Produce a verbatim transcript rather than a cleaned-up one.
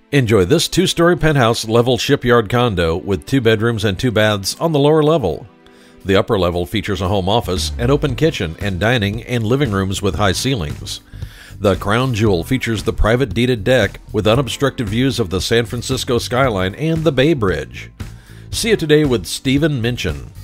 Enjoy this two-story penthouse level Shipyard condo with two bedrooms and two baths on the lower level. The upper level features a home office, an open kitchen, and dining and living rooms with high ceilings. The crown jewel features the private deeded deck with unobstructed views of the San Francisco skyline and the Bay Bridge. See it today with Stephen Minchen.